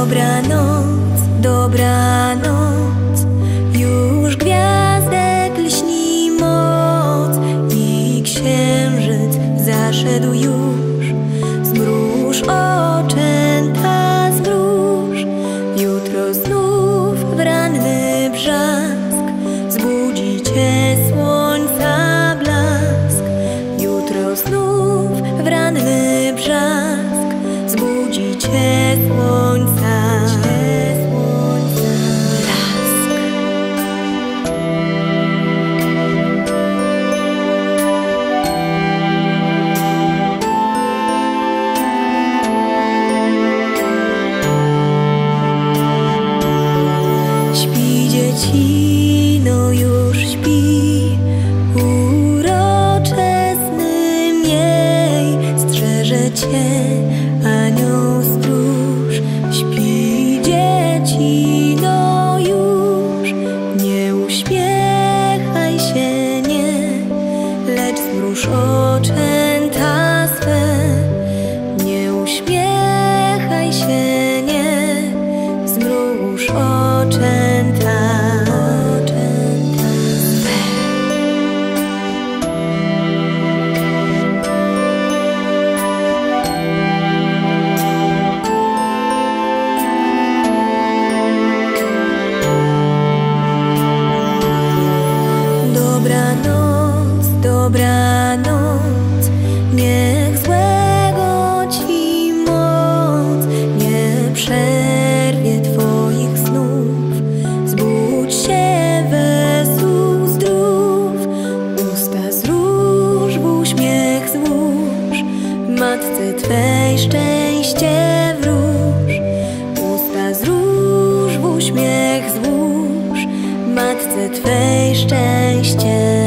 Dobranoc, dobranoc, już gwiazdek lśni moc i księżyc zaszedł już. Zmruż oczęta, zmruż, jutro znów w ranny brzask zbudzi cię słońca blask. Jutro znów w ranny brzask zbudzi cię słońca blask. Śpi dziecino, już śpi, uroczesny miej, strzeże cię anioł stróż. Śpi dziecino już, nie uśmiechaj się, nie, lecz zmruż oczęta swe. Nie uśmiechaj się, nie, zmruż oczęta swe. Dobranoc, dobranoc, niech złego ci moc nie przerwie twoich snów. Zbudź się wesół, zdrów, usta zróż, w uśmiech złóż, matce twej szczęście wróż. Usta zróż, w uśmiech złóż, matce twej szczęście